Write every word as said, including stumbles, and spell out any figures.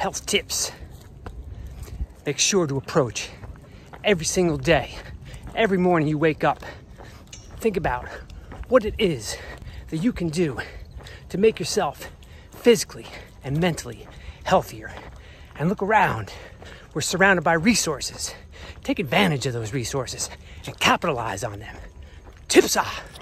health tips. Make sure to approach every single day. Every morning you wake up, think about what it is that you can do to make yourself physically and mentally healthier. And look around. We're surrounded by resources. Take advantage of those resources and capitalize on them. Tips off.